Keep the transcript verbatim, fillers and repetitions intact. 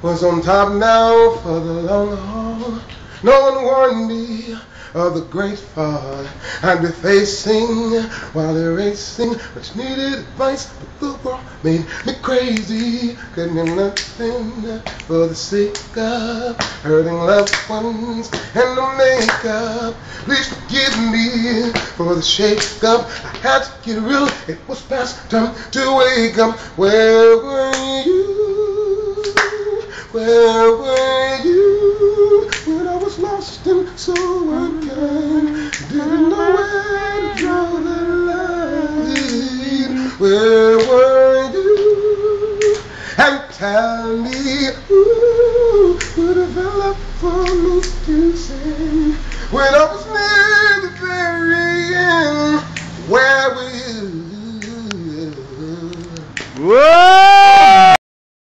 was on top now for the long haul. No one warned me of the great fall I'd be facing while they're racing. Much needed advice, but the world made me crazy. Couldn't do nothing for the sake of hurting loved ones and the makeup. Please forgive me for the shake up. I had to get real. It was past time to wake up. Where were you? Where were you when I was lost and so unkind? Didn't know where to draw the line. Where were you? And tell me who would have fell up for me to sing when I was near the very end? Where were you? Whoa!